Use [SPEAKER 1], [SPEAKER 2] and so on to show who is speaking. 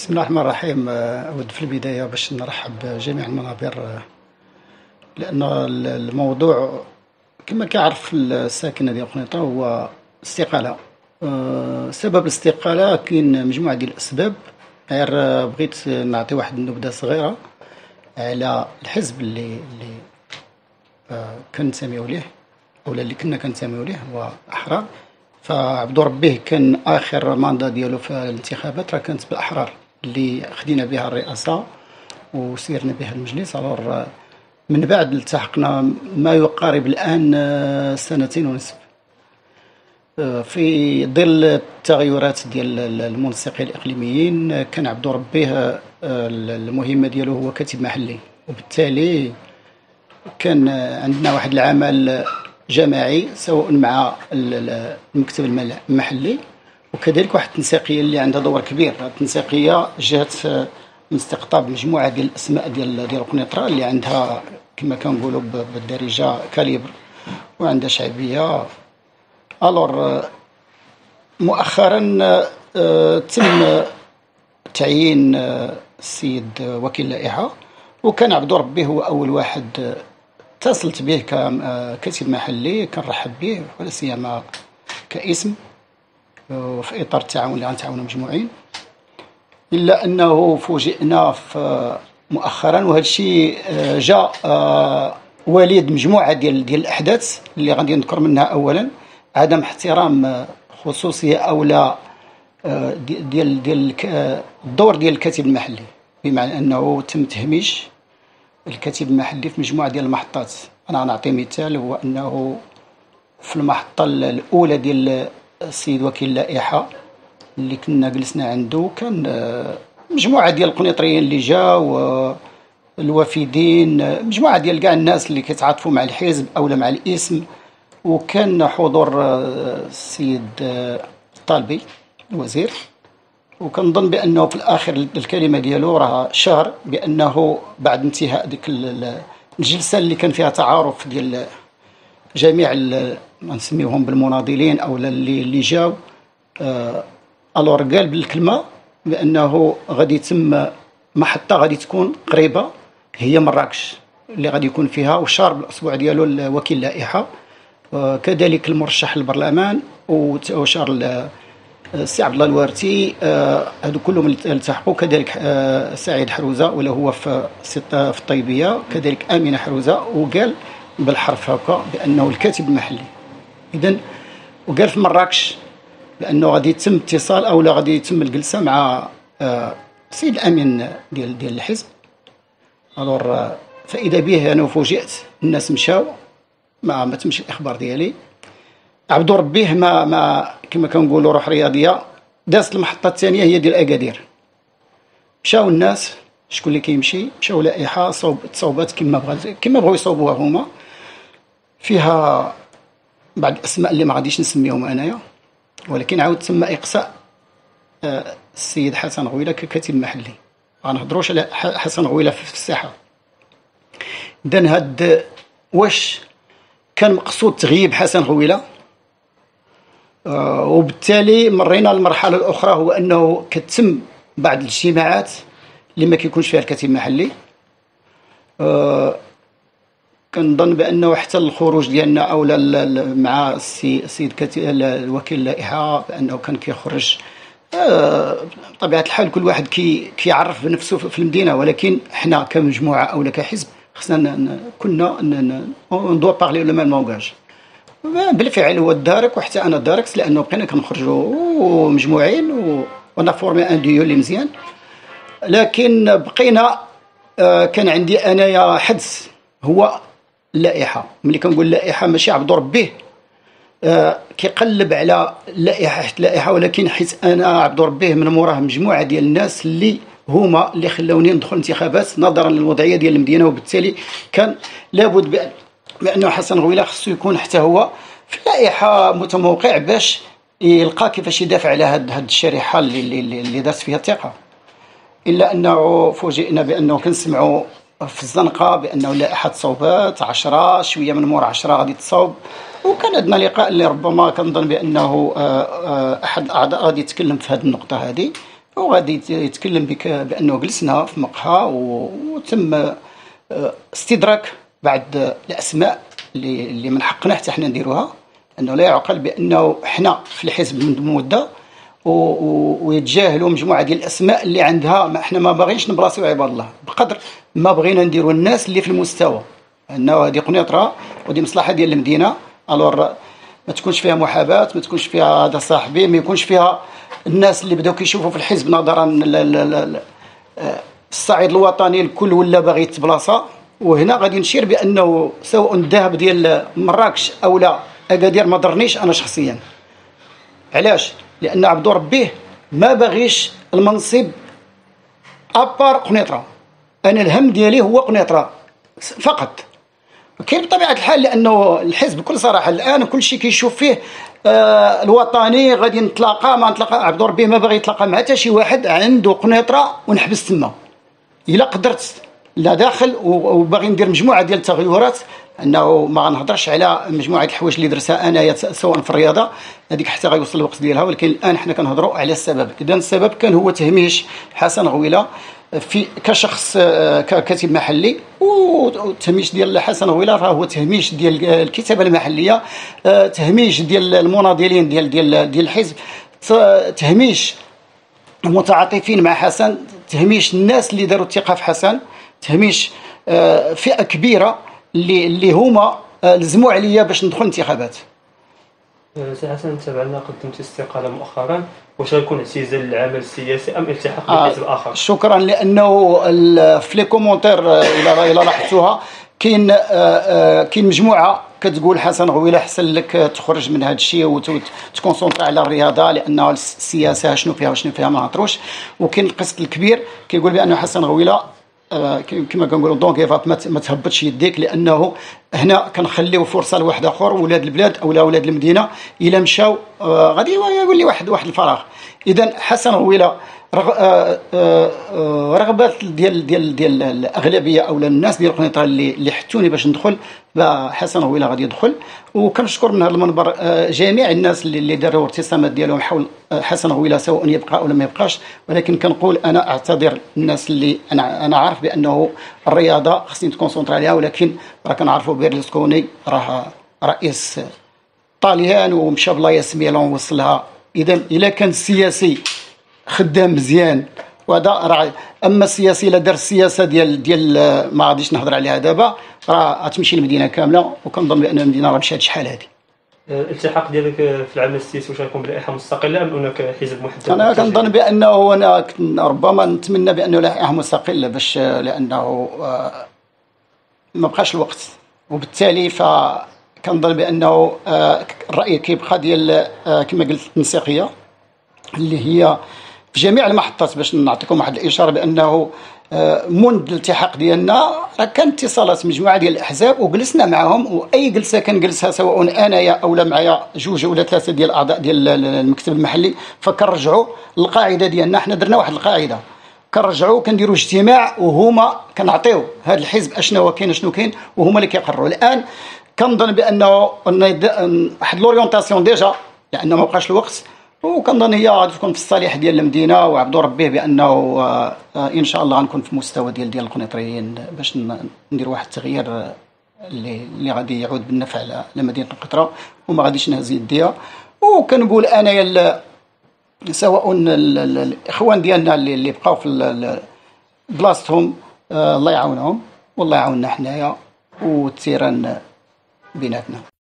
[SPEAKER 1] بسم الله الرحمن الرحيم. أود في البداية باش نرحب بجميع المنابر، لأن الموضوع كما كيعرف الساكن ديال قنيطرة هو استقالة. سبب الاستقالة كاين مجموعة ديال الأسباب، غير بغيت نعطي واحد النبذة صغيرة على الحزب اللي كنتسميو ليه، أولا اللي كنا كنتسميو ليه هو أحرار. فعبدو ربيه كان آخر ماندا ديالو في الانتخابات راه كانت بالأحرار اللي خدينا بها الرئاسة وسيرنا بها المجلس. الور من بعد التحقنا ما يقارب الآن 2.5 سنين في ظل التغيرات ديال المنسقين الإقليميين. كان عبدو ربيه المهمة ديالو هو كاتب محلي، وبالتالي كان عندنا واحد العمل جماعي سواء مع المكتب المحلي وكذلك واحد التنسيقيه اللي عندها دور كبير. التنسيقيه جات من استقطاب مجموعه ديال الاسماء ديال قنيطره اللي عندها كما كنقولوا بالدارجه كاليبر وعندها شعبيه. الور مؤخرا تم تعيين السيد وكيل اللائحه، وكان عبدو ربي هو اول واحد اتصلت به ككاتب محلي، كنرحب به ولا سيما كاسم في اطار التعاون اللي غنتعاونوا مجموعين. الا انه فوجئنا مؤخرا، وهذا الشيء جاء وليد مجموعه ديال الاحداث اللي غادي نذكر منها. اولا عدم احترام خصوصيه اولا ديال الدور ديال الكاتب المحلي، بمعنى انه تم تهميش الكاتب المحلي في مجموعة ديال المحطات. أنا غنعطي مثال، هو أنه في المحطة الأولى ديال السيد وكيل اللائحة اللي كنا جلسنا عنده، كان مجموعة ديال القنيطريين اللي جاو، الوافدين، مجموعة ديال كاع الناس اللي كيتعاطفوا مع الحزب أولا مع الاسم، وكان حضور السيد الطالبي الوزير. وكنظن بانه في الاخر الكلمه ديالو راه شهر بانه بعد انتهاء ديك الجلسه اللي كان فيها تعارف ديال جميع نسميوهم بالمناضلين او اللي جاو، الور قال بالكلمه بانه غادي يتم محطه غادي تكون قريبه هي مراكش اللي غادي يكون فيها، وشار بالاسبوع ديالو الوكيل اللائحه كذلك المرشح للبرلمان وشار السي عبد الله الوارتي. هادو كلهم التحقوا، كذلك سعيد حروزه ولا هو في الطيبيه، كذلك امينه حروزه، وقال بالحرف هكا بانه الكاتب المحلي. اذا وقال في مراكش بانه غادي يتم اتصال او لا غادي يتم الجلسه مع السيد الامين ديال الحزب. الور فاذا به انا فوجئت الناس مشاو، ما تمش الاخبار ديالي. عبدو ربيه ما كما كنقولوا روح رياضيه، دازت المحطه الثانيه هي ديال اكادير. مشاو الناس شكون اللي كيمشي، مشاو لائحه تصوبات كما بغاو يصوبوها هما، فيها بعض الاسماء اللي ما غاديش نسميهم انايا، ولكن عاود تم اقصاء السيد حسن غويله ككاتب محلي. غنهضروش على حسن غويله في الساحه. اذا هاد واش كان مقصود تغييب حسن غويله؟ وبالتالي مرينا للمرحله الاخرى، هو انه كتم بعض الاجتماعات اللي ما كيكونش فيها الكاتب المحلي. كنظن بانه حتى الخروج ديالنا او مع السيد الوكيل اللائحه بانه كان كيخرج، بطبيعه الحال كل واحد كيعرف بنفسه في المدينه، ولكن حنا كمجموعه او كحزب خصنا كنا ندو بارلي لو ميم لونغاج. بالفعل هو الدارك وحتى انا داركت، لانه بقينا كنخرجوا مجموعين وانا فورمي ان ديو اللي مزيان. لكن بقينا كان عندي انايا حدث هو اللائحه. ملي كنقول اللائحه ماشي عبدو ربيه كيقلب على اللائحه، ولكن حيت انا عبدو ربيه من موراه مجموعه ديال الناس اللي هما اللي خلوني ندخل الانتخابات نظرا للوضعيه ديال المدينه، وبالتالي كان لابد بأنه حسن غويله خصو يكون حتى هو في اللائحة متموقع باش يلقى كيفاش يدافع على هاد الشريحة اللي دارت فيها الثقة. إلا أنه فوجئنا بأنه كنسمعوا في الزنقة بأنه لائحة تصوبات 10 شوية من مور 10 غادي تصوب. وكان عندنا لقاء اللي ربما كنظن بأنه أحد الأعضاء غادي يتكلم في هذه النقطة هذه، وغادي يتكلم بك بانه جلسنا في مقهى وتم استدراك بعض الاسماء اللي من حقنا حتى حنا نديروها، انه لا يعقل بانه حنا في الحزب منذ مده ويتجاهلوا مجموعه ديال الاسماء اللي عندها. ما احنا ما باغينش نبلاصيو عباد الله بقدر ما بغينا نديروا الناس اللي في المستوى، انه هذه قنيطره ودي مصلحه ديال المدينه. الور ما تكونش فيها محاباه، ما تكونش فيها هذا صاحبي، ما يكونش فيها الناس اللي بداو كيشوفوا في الحزب نظرا الصعيد الوطني الكل ولا باغي يتبلاصى. وهنا غادي نشير بانه سواء الذهب ديال مراكش او لا اكادير ما ضرنيش انا شخصيا. علاش؟ لان عبدو ربيه ما باغيش المنصب ابار قنيطره، انا الهم ديالي هو قنيطره فقط. كاين بطبيعه الحال لانه الحزب بكل صراحه الان كل شيء كيشوف فيه الوطني غادي نتلاقى ما نتلاقى. عبدو ربيه ما باغي يتلاقى مع حتى شي واحد عنده قنيطره ونحبس تما. الا قدرت لا داخل وباغي ندير مجموعه ديال التغيرات، انه ما غنهضرش على مجموعه الحوايج اللي درتها انايا سواء في الرياضه هذيك حتى غيوصل الوقت ديالها، ولكن الان حنا كنهضروا على السبب. اذا السبب كان هو تهميش حسن غويله في كشخص ككاتب محلي، والتهميش ديال حسن غويله راه هو تهميش ديال الكتابه المحليه، تهميش ديال المناضلين ديال الحزب، تهميش المتعاطفين مع حسن، تهميش الناس اللي داروا الثقه في حسن، تهميش فئه كبيره اللي هما لزموا عليا باش ندخل الانتخابات.
[SPEAKER 2] سي حسن، تابعنا قدمت استقاله مؤخرا، واش غيكون اعتزال العمل السياسي ام التحاق بحزب اخر؟
[SPEAKER 1] شكرا. لانه في لي كومونتير الى لاحظتوها كاين مجموعه كتقول حسن غويله احسن لك تخرج من هذا الشيء وتكونسونطري على الرياضه، لانه السياسه شنو فيها وشنو فيها ما نهضروش. وكاين القسط الكبير كيقول بانه حسن غويله كما كنقولوا دونك ما تهبطش يديك، لانه هنا كنخليو فرصه لواحد اخر، ولاد البلاد او ولاد المدينه الا مشاو غادي يولي واحد الفراغ. اذا حسن غويله رغبه ديال الاغلبيه او الناس ديال القنيطره اللي حثوني باش ندخل، حسن غويله غادي يدخل. وكنشكر من هذا المنبر جميع الناس اللي داروا ارتسامات ديالهم حول حسن غويله سواء يبقى او ما يبقاش. ولكن كنقول انا اعتذر الناس اللي انا عارف بانه الرياضه خصني نتكونسونطري عليها، ولكن راه كنعرفوا بيرلسكوني راه رئيس طاليان ومشى بلايص ميلون وصلها. اذا الا كان السياسي خدام مزيان وهذا راه، اما السياسي الا دار السياسه ديال ما غاديش نهضر عليها دابا، راه غتمشي المدينه كامله. وكنظن بان المدينه راه مشات شحال هذه.
[SPEAKER 2] الالتحاق ديالك في العمل السياسي واش غيكون بلائحه مستقله ام هناك حزب محدد؟
[SPEAKER 1] انا كنظن بانه انا ربما نتمنى بانه لائحه مستقله باش لانه ما بقاش الوقت، وبالتالي فكنظن بانه الراي كيبقى ديال كما قلت التنسيقيه اللي هي في جميع المحطات. باش نعطيكم واحد الاشاره بانه منذ الالتحاق ديالنا راه كانت اتصالات مجموعه ديال الاحزاب وجلسنا معهم، واي جلسه كنجلسها سواء انايا او لا معايا جوج ولا ثلاثه ديال الاعضاء ديال المكتب المحلي، فكنرجعوا للقاعده ديالنا. حنا درنا واحد القاعده كنرجعوا كنديروا اجتماع وهما كنعطيو هذا الحزب اشنو هو كاين اشنو كاين وهما اللي كيقرروا. الان كنظن بانه واحد لورينتاسيون ديجا لانه ما بقاش الوقت، وكنظن هي غادي تكون في الصالح ديال المدينه وعبدو ربيه بانه ان شاء الله غنكون في مستوى ديال القنيطريين باش ندير واحد التغيير اللي غادي يعود بالنفع على مدينه القطره وما غاديش نهز يديها. وكنقول انايا سواء الاخوان ديالنا اللي بقاو في بلاصتهم الله يعاونهم والله يعاوننا حنايا والتيران بيناتنا.